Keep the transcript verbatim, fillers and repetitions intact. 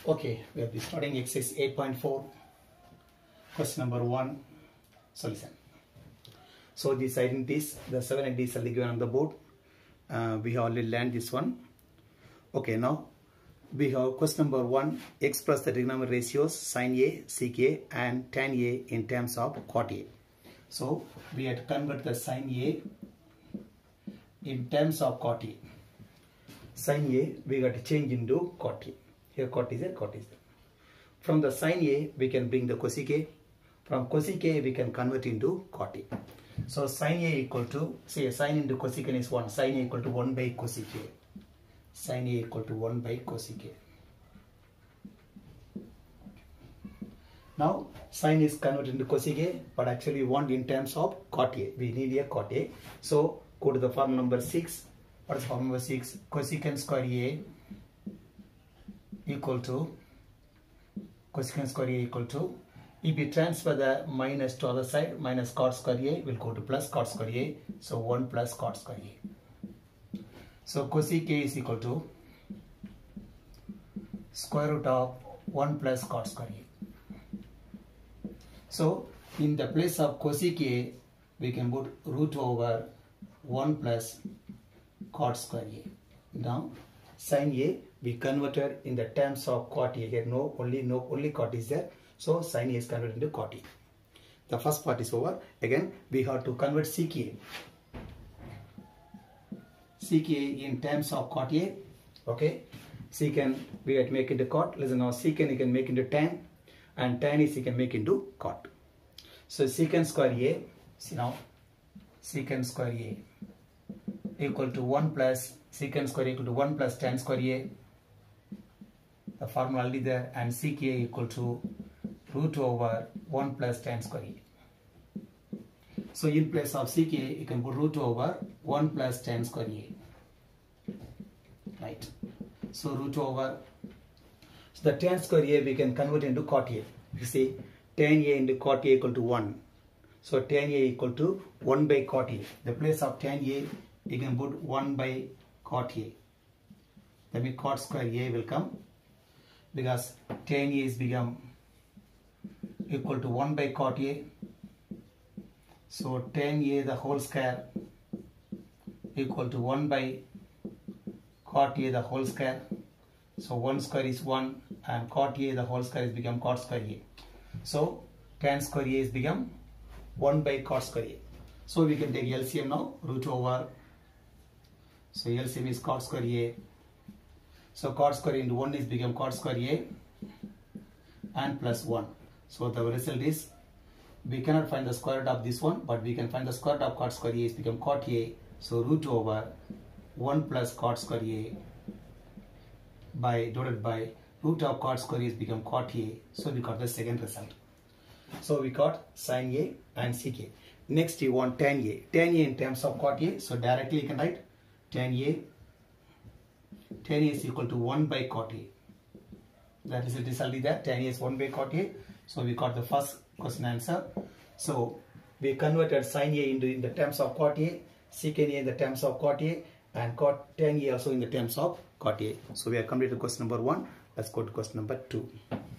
Okay, we will be starting exercise eight point four, question number one, solution. So these identities, the seven identities are given on the board. Uh, we have already learned this one. Okay, now we have question number one, express the trigonometric ratios sin A, sec A and tan A in terms of cot A. So we have to convert the sin A in terms of cot A. Sin A we got to change into cot A. Here cot is there, cot is there. From the sin A we can bring the cosec A. From cosec A we can convert into cot A. So sin A equal to, say sin into cosecant is one. Sin A equal to one by cosec A. Sin A equal to one by cosec A. Now sin is converted into cosec A, but actually we want in terms of cot A. We need a cot A. So go to the formula number six. What is formula number six? Cosecant square A equal to cosecant square A equal to, if we transfer the minus to other side, minus cot square A will go to plus cot square A. So one plus cot square A. So cosec A is equal to square root of one plus cot square A. So in the place of cosec A, we can put root over one plus cot square A. Now sin A we converted in the terms of cot A. Here no only no only cot is there. So sin A is converted into cot A. The first part is over. Again we have to convert sec A. Sec A in terms of cot A. Okay. Secant we have to make into cot. Listen now, secant you can make into tan, and tan is you can make into cot. So secant square A, see now, secant square A equal to one plus secant square equal to one plus tan square A. The formula already there, and sec A equal to root over one plus tan square A. So in place of sec A, you can put root over one plus tan square A. Right. So root over, so the tan square A we can convert into cot A. You see, tan A into cot A equal to one. So tan A equal to one by cot A. The place of tan A, you can put one by cot A. That means cot square A will come, because tan A is become equal to one by cot A. So tan A the whole square equal to one by cot A the whole square. So one square is one, and cot A the whole square is become cot square A. So tan square A is become one by cot square A. So we can take L C M now, root over. So L C M is cot square A. So cot square into one is become cot square A and plus one. So the result is, we cannot find the square root of this one, but we can find the square root of cot square A is become cot A. So root over one plus cot square A by divided by root of cot square A is become cot A. So we got the second result. So we got sin A and sec A. Next you want tan A. Tan A in terms of cot A. So directly you can write tan A. Tan A is equal to one by cot A. That result is already there. Tan A is one by cot A. So we got the first question answer. So we converted sin A into in the terms of cot A, secant A in the terms of cot A, and cot tan A also in the terms of cot A. So we have completed question number one. Let's go to question number two.